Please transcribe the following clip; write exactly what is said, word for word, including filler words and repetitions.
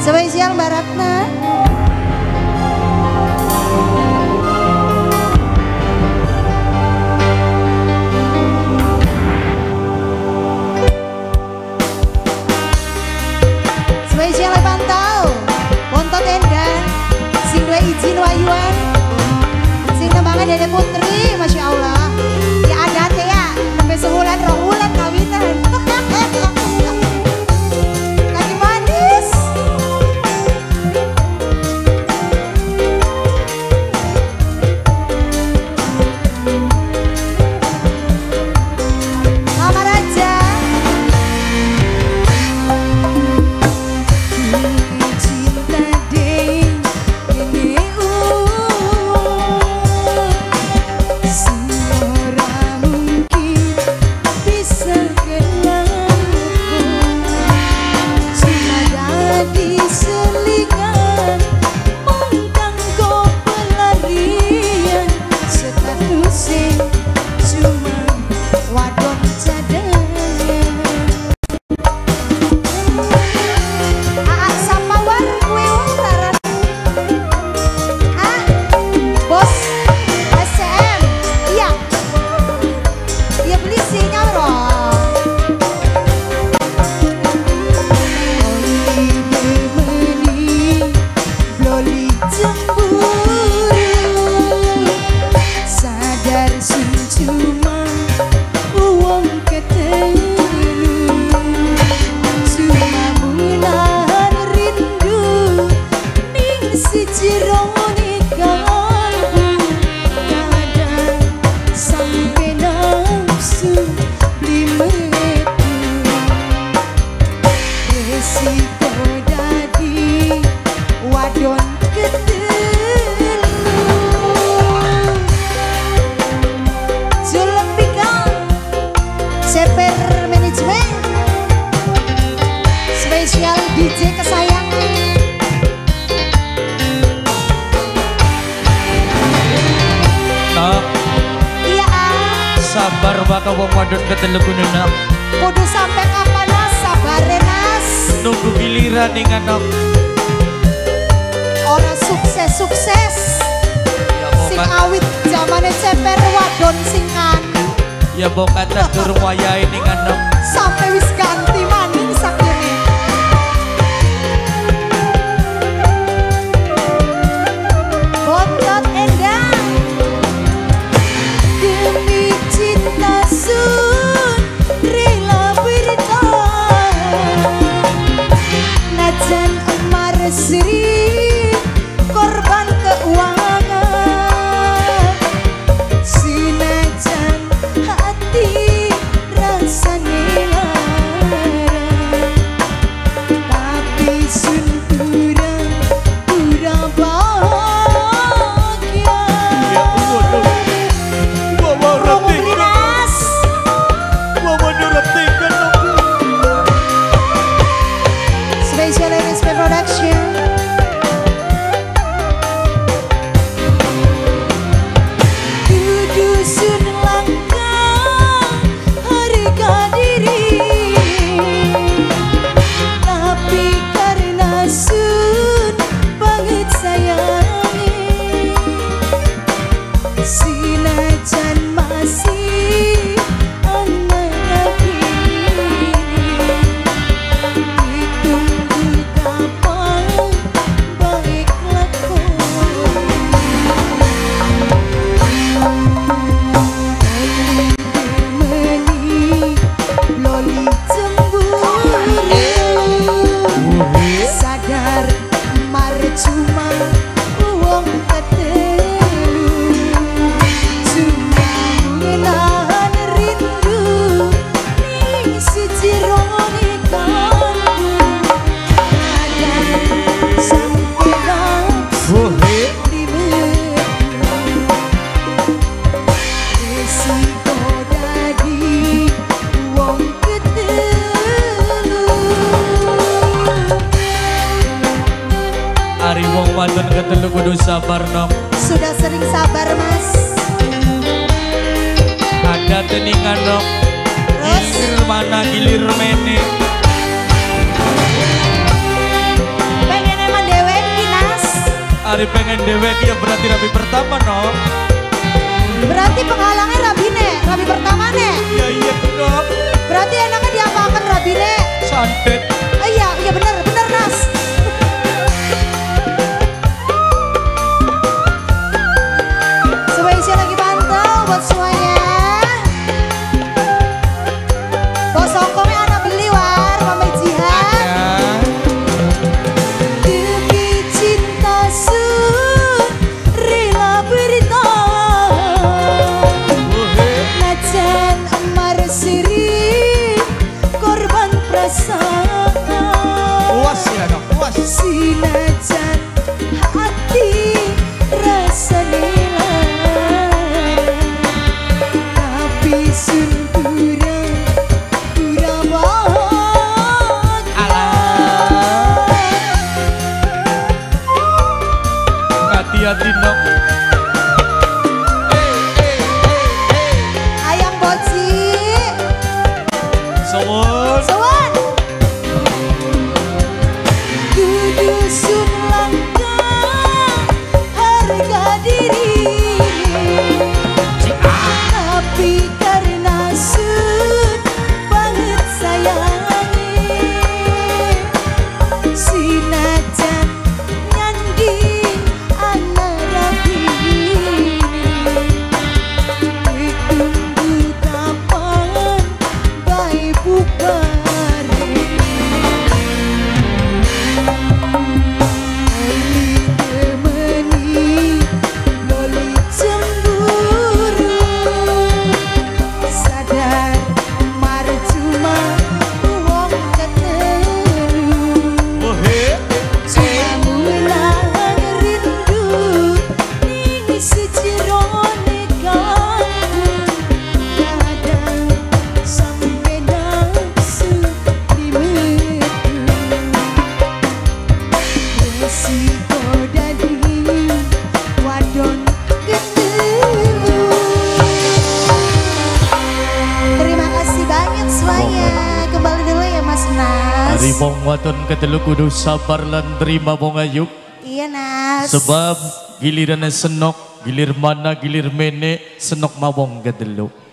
Spesial Mbak Ratna. Spesial Pantau, Pontot Endan, sing dua izin wayuan, sing nembangan Dede Putri, Masya Allah. Ya ada teh ya, sampai sebulan rong bulan kawinan. Lagi manis. Mama Raja. Sabar bakal wong wadon ketelukun enak. Kudu sampai kapan mas, sabare mas. Nunggu giliran ning anak. Orang sukses-sukses. Ya, sing awit zamane ceper wadon singan. Ya bokat durung wayahe ning anak. Sampai wis ganti maning sakjane. Bontot Endan. Demi cinta sun rela bertahan. Najan emar seri korban keuangan. Sinajan hati rasanya larang, tapi sun kurang kurang bahagia. Ya Allah. Wawa Komunitas Wawa nyuratikan aku. Special R S P Production. Dudusun langkah harga diri, tapi karena sun banget sayangi. Sinajan masih anak kini, ditunggu kapan baik lakon. Meni loli cemburu, sadar mar cuma uang ketelu. Cuma menahan rindu ning sejirone kalbu. Kadang sampai nafsu resiko dadi wong ketelu. Ari wong wadon ketelu kudu sabar nom. Sudah sering sabar mas. Ada teningan nom. Terus Gilir mana gilir mene. pengen Ari pengen dewek ya berarti rabi pertama no. Berarti penghalangnya rabine, rabi pertama nih. Iya iya dong. Berarti enaknya diapakan rabine? Santet. Oh, iya iya bener bener Nas. Supaya lagi pantau buat semuanya. Bos songkongnya anak beli war, Mama Jihan. Demi cinta sun rela bertahan. Najan amar siri korban perasaan. Puas ya dong, puas. Sinajan hati rasa nila, tapi sun kurang kurang bahagia. Hati-hati dong. Ayang boci Soon. sowan kudu sun langkah harga diri, tapi karena sun banget sayangi, sinajan nyanding anak rapi, ditunggu kapan bae bubare. Oli temeni loli cemburu, sadar marcuma wong ketelu, Oh he. cuma mulang rindu ning sejerone kalbu, kadang sampe nafsu dimetu. Resiko dadi wadon ketelu. Terima kasih banyak semuanya. Kembali dulu ya Mas Nas. Ari mong wadon ketelu kudu sabar lan terima mong ayuk. Iya Nas. Sebab gilirannya senok, gilir mana gilir mene senok mawong ketelu.